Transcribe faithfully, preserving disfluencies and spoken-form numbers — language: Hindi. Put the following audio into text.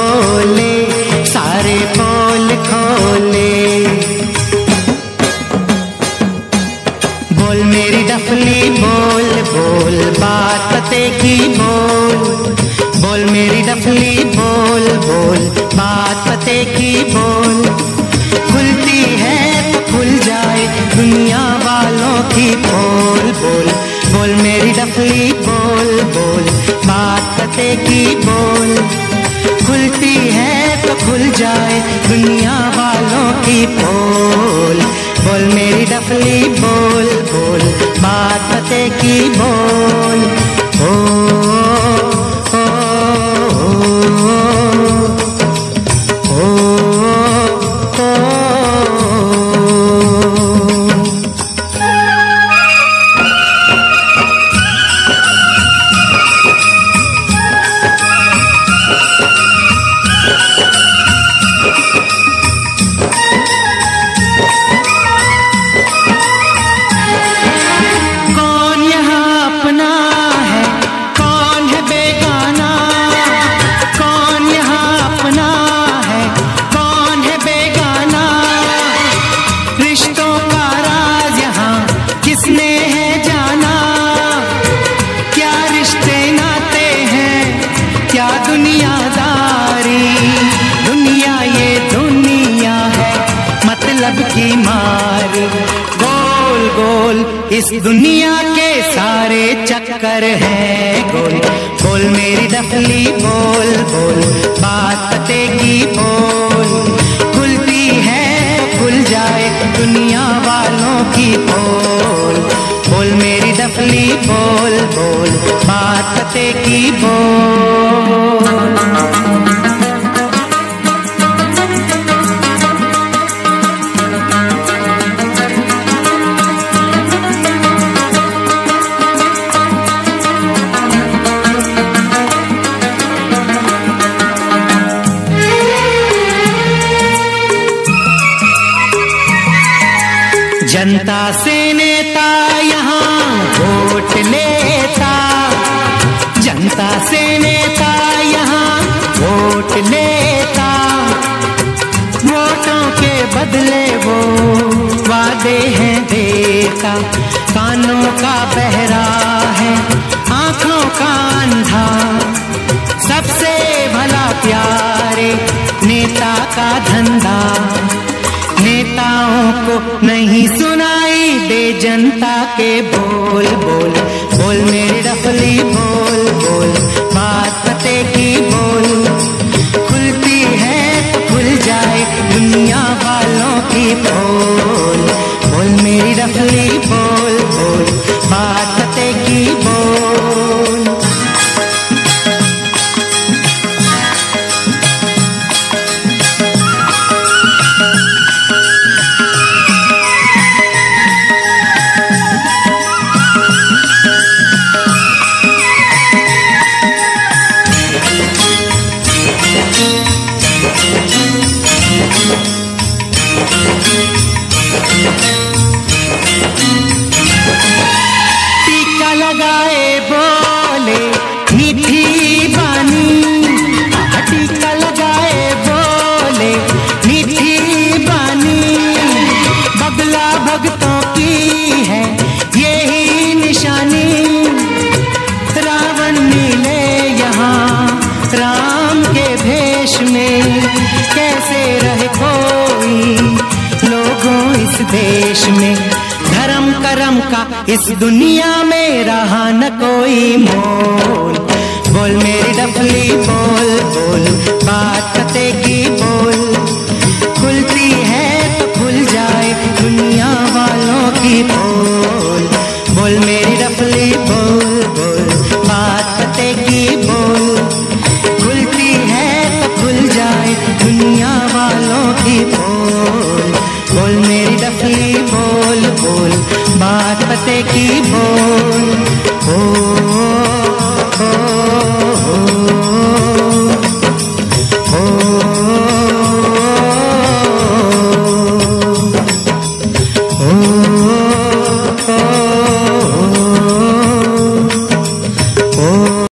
बोले, सारे पोल खोले। बोल मेरी डफली बोल, बोल बात पते की बोल। बोल मेरी डफली बोल, बोल बात पते की बोल। खुलती है तो खुल जाए दुनिया वालों की पोल। बोल बोल मेरी डफली बोल, बोल बात पते की बोल। खुलती है तो खुल जाए दुनिया वालों की पोल। बोल मेरी डफली बोल, बोल बात पते की बोल। ओ, ओ, ओ, ओ, ओ, ओ। की मार गोल गोल इस दुनिया के सारे चक्कर हैं गोल। बोल मेरी डफली बोल, बोल बात पते की बोल। खुलती है खुल जाए दुनिया वालों की पोल। बोल मेरी डफली बोल, बोल बात पते की बोल। जनता से नेता यहाँ वोट लेता, जनता से नेता यहाँ वोट लेता। वोटों के बदले वो वादे हैं देता। कानों का बहरा है आंखों का अंधा, सबसे भला प्यारे नेता का धंधा। नेताओं को नहीं सुनाई दे जनता के बोल। बोल बोल मेरी डफली बोल, बोल बात पते की बोल। खुलती है तो खुल जाए दुनिया वालों की पोल। बोल मेरी डफली बोल, बोल बात पते की बोल। टीका लगाए बोले मीठी बानी, टीका लगाए बोले मीठी बानी। बगला भक्तों की है यही निशानी। रावण मिले यहाँ राम के भेष में, कैसे रहे कोई लोगों इस देश में। धर्म करम का इस दुनिया में रहा न कोई मोल। बोल मेरी डफली बोल, बोल बात पते की बोल। खुलती है तो खुल जाए दुनिया वालों की पोल। बोल मेरी डफली बोल, बोल बात पते की बोल। खुलती है तो खुल जाए दुनिया वालों की पोल। बोल मेरी डफली बोल, बोल बात पते की बोल। ओ